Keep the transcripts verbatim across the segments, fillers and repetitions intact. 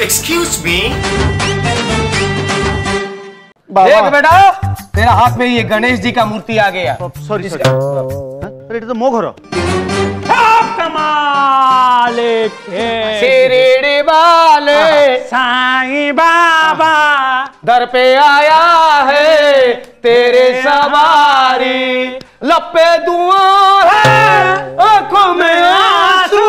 Excuse me. देख बेटा, तेरा हाथ में ये गणेश जी का मूर्ति आ गया। सॉरी सॉरी, अरे ये तो मो घर। कमाले शिरडी वाले साईं बाबा दर पे आया है तेरे सवारी, लपे दुआ है आंखों में आंसू,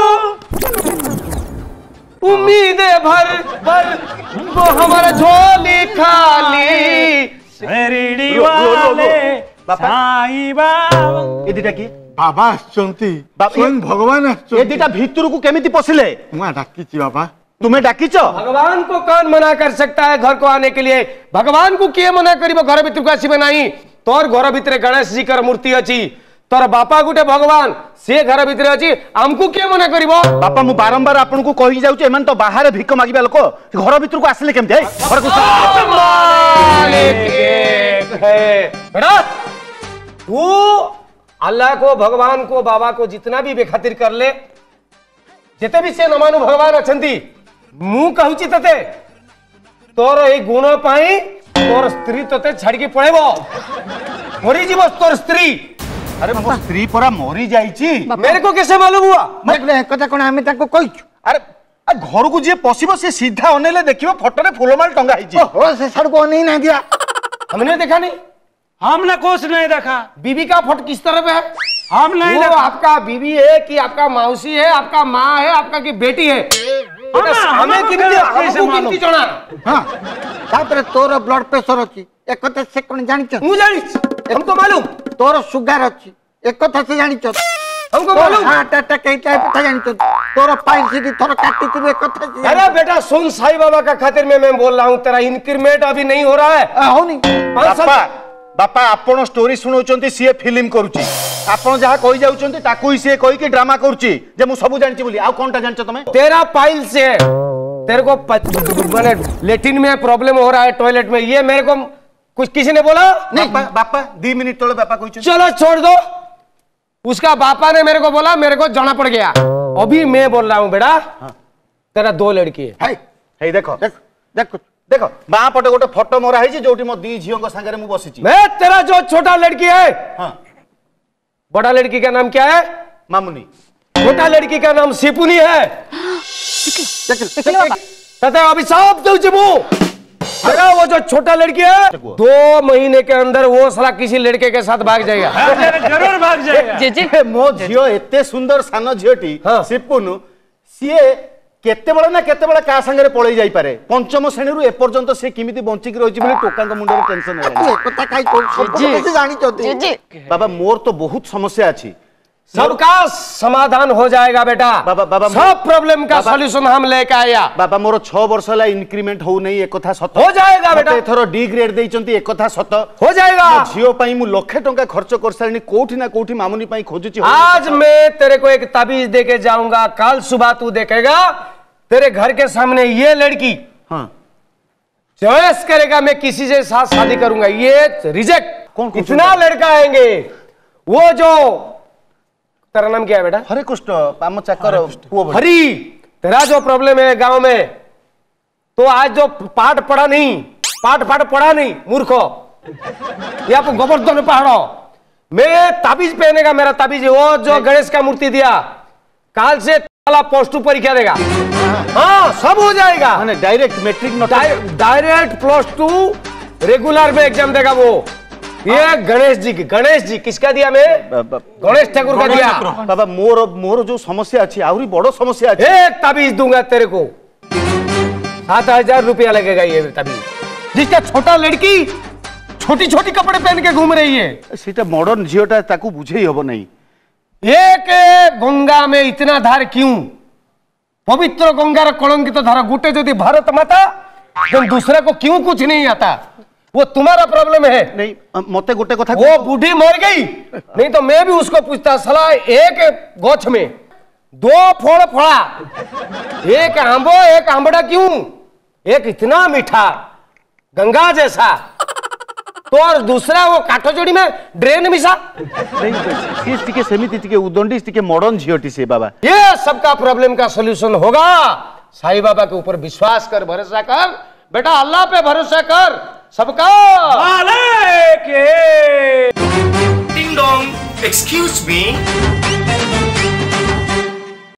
उम्मीदें भर भर वो हमारा झोली खाली। शिरडी वाले साईं बाबा ये दिटा की बाबा आसचंती बाबा- स्वयं भगवान ये आसचंती। दिटा भितर को केमिति पसिले? मुआ डाकिची बाबा। तुम्हें डाकिच? भगवान को कौन मना कर सकता है घर को आने के लिए? भगवान को किए मना करिब घर भीतर को आसीबे नहीं? तोर घर भीतर गणेश जी कर मूर्ति अछि, तोर बापा गुटे भगवान से घर भीतर अछि, हमको किए मना करिबो? बापा मु बारंबार आपन को कहि जाउचे एमन तो बाहर भिक मागिबा लोक घर भीतर को आसले केमते? घर को मालिक एक है। बेटा तू अल्लाह को, भगवान को, बाबा को जितना भी बेखातिर कर ले, जेते भी से नमानु भगवान अछंती, मु कहूची तते तोर ए गुण पाई तोर स्त्री तते छाड़ के पळेबो, मरी जीव तोर स्त्री। अरे मो स्त्री परा मरी जाईची। मेरे को कैसे मालूम हुआ? मतलब एक कथा कोन हमें ताको कहिछु। अरे आ घर को जे पसिबो से सीधा अनेले देखिबो फोटो रे फूलमाल टंगा हिची। हो से सड़ को नहीं ना दिया। हमने देखा नहीं, हमने कुछ नहीं देखा। बीबी का फोटो किस तरफ है? हम नहीं वो देखा। आपका बीबी है कि आपका मौसी है, आपका माँ है, आपका की बेटी है? हमें- हमें हमें कितनी कैसे हमको मालूम? कितनी जଣା? हां तापर तोर ब्लड प्रेशर अछि एक कथा से कोन जानि छ। मुझे हमको मालूम, तोर शुगर अछि एक कथा से जानि छ। हमको तोर मालूम। हार्ट अटैक है कथा जानि छ। तोर पाइल सीधी थोर काटी तू एक कथा से। अरे बेटा सुन, साईं बाबा का खातिर में मैं बोल रहा हूँ, तेरा इंक्रीमेंट अभी नहीं हो रहा है। हो नहीं पाँच साल- बापा बापा आपण स्टोरी सुनौचंती, सीए फिल्म करूची, आपण जहा कहि जाउचंती ताकू ही सीए कहि के ड्रामा करूची जे मु सब जानची बोली। आ कोनटा जानछ तमे? तेरा पाइल से है, तेरे को मैंने लेटिन में प्रॉब्लम हो रहा है, टॉयलेट में, ये मेरे को कुछ किसी ने बोला नहीं बापा, बापा दो मिनिट तले बापा कहिछ। चलो छोड़ दो, उसका बापा ने मेरे को बोला, मेरे को जाना पड़ गया। अभी मैं बोल रहा हूँ बेटा, तेरा दो लड़की है। हाय हे देखो देख देख देखो बाँ पटे गोटे फोटो मरा है जोटी मो दी झियों संगे मु बसिची। मैं तेरा जो छोटा लड़की है, हां बड़ा लड़की का नाम क्या है? मामुनी। छोटा लड़की का नाम सिपुनी है। तथा अभी साफ दो जिबू, तेरा वो जो छोटा लड़की है, दो महीने के अंदर वो साला किसी लड़के के साथ भाग जाएगा। जरूर भाग जाएगा। जी जी मो झियो एते सुंदर सान झियोटी हाँ। सिपुनु सीए केते बळे ना केते बळे का संगे पळई जाई पारे। पंचम श्रेणी रु ए पर्यंत से किमिति बंची के रहिछि बोले टोका के मुंडे टेंशन तू एक कथा काई को सब कैसे जानि छ जी तू। जी बाबा मोर तो बहुत समस्या अछि। सबका समाधान हो जाएगा बेटा। बाबा- बाबा- सब प्रॉब्लम का बाबा- सॉल्यूशन हम लेके आया। बाबा मोर छह वर्ष ला इंक्रीमेंट हो नहीं एक कथा सत हो जाएगा बेटा। एथरो डी ग्रेड देइचंती एक कथा सत हो जाएगा। मो झियो पई मु लाख टंका खर्च कर सारनी कोठी ना कोठी मामुनी पई खोजुची। आज मैं तेरे को एक ताबीज दे के जाऊंगा, कल सुबह तू देखेगा तेरे घर के सामने ये लड़की हां चॉइस करेगा, मैं किसी से साथ शादी करूंगा, ये रिजेक्ट। कौन कौन इतना लड़का आएंगे, वो जो तेरा नाम क्या है बेटा? हरे कृष्ण पाम चाकर पुओ भरी। हरी, तेरा जो प्रॉब्लम है गांव में, तो आज जो पाठ पढ़ा नहीं, पाठ पाठ पढ़ा नहीं मूर्खो, ये आपको गोवर्धन पहाड़ो, मैं ताबीज पहनेगा, मेरा ताबीज, वो जो गणेश का मूर्ति दिया, काल से वाला प्लस टू परीक्षा देगा। हाँ सब हो जाएगा। माने direct matric note direct plus two regular में एग्जाम देगा वो। ये गणेश जी की, गणेश जी किसका दिया मैं? गणेश ठाकुर का दिया। बाबा मोर मोर जो समस्या अछि आउरी बड़ो समस्या अछि। एक ताबीज दूंगा तेरे को, सात हजार रुपया लगेगा ये ताबीज, जिसका छोटा लड़की छोटी छोटी कपड़े पहन के घूम रही है। सीटा मॉडर्न झियोटा ताकू बुझेई हबो नहीं। एक गंगा में इतना धार क्यों? पवित्र गंगार कलंकित धारा गोटे यदि भारत माता, तो दूसरे को क्यों कुछ नहीं आता? वो तुम्हारा प्रॉब्लम है। नहीं मते गोटे कथा वो बूढ़ी मर गई, नहीं तो मैं भी उसको पूछता, सला एक गोछ में दो फल फड़ा, एक आंबो एक आंबड़ा क्यों? एक इतना मीठा गंगा जैसा, तो और दूसरा वो काठोचोड़ी में ड्रेन मिसा। नहीं टिके सेमिति टिके उदंडी टिके मॉडर्न झियोटी से बाबा। ये सबका प्रॉब्लम का सॉल्यूशन होगा। साईं बाबा के ऊपर विश्वास कर, भरोसा कर बेटा, अल्लाह पे भरोसा कर। सबका मालिक डिंग डोंग, एक्सक्यूज मी।